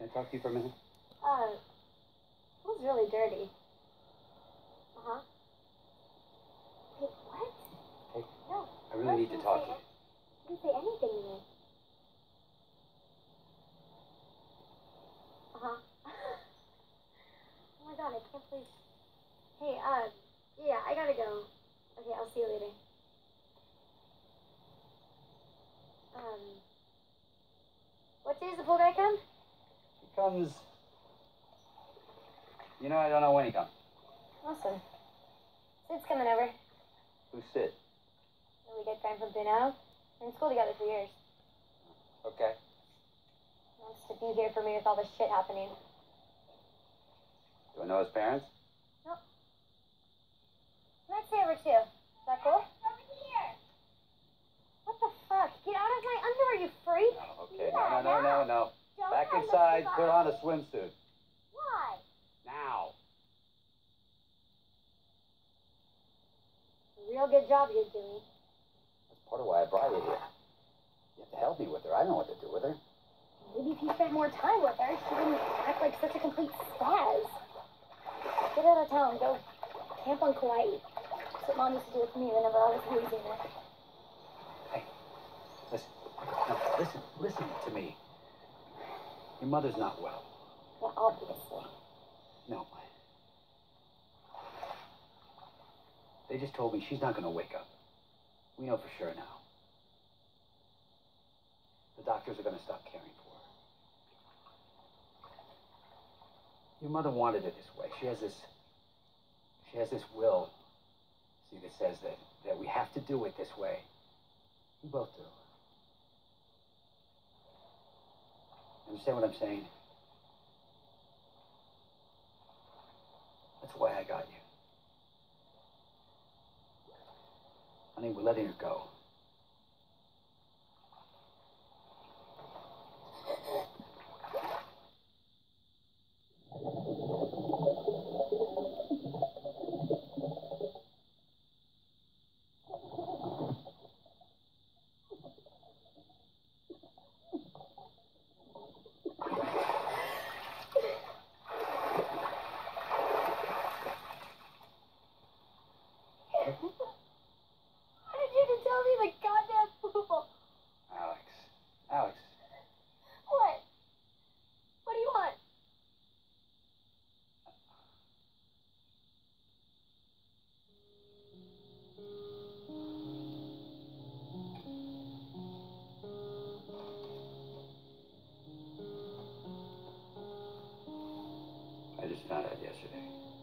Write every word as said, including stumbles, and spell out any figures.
Can I talk to you for a minute? Uh, it was really dirty. Uh-huh. Wait, what? Hey, No. I really need to talk to you. You didn't say anything to me. Uh-huh. Oh my god, I can't believe... Hey, uh, yeah, I gotta go. Okay, I'll see you later. Um, what day does the pool guy come? He comes... You know, I don't know when he comes. Awesome. Sid's coming over. Who's Sid? Really good friend from Bruno. We're in school together for years. Okay. He wants to be here for me with all this shit happening. Do I know his parents? Nope. He might stay over too. Is that cool? Over here. What the fuck? Get out of my underwear, you freak! Oh, okay, no, no, no, no, no. Don't Back try to inside, give put up. on a swimsuit. Why? Now. Real good job you're doing. That's part of why I brought you here. You have to help me with her. I know what to do with her. Maybe if you spent more time with her, she wouldn't act like such a complete spaz. Get out of town, go camp on Kauai. That's what Mom used to do with me whenever I was losing it. Hey, listen. No, listen, listen to me. Your mother's not well. Yeah, obviously. No. They just told me she's not going to wake up. We know for sure now. The doctors are going to stop caring for her. Your mother wanted it this way. She has this... She has this will, see, that says that, that we have to do it this way. We both do. Understand what I'm saying? That's why I got you. Honey, we're letting her go. Why did you tell me the goddamn pool? Alex. Alex. What? What do you want? I just found out yesterday.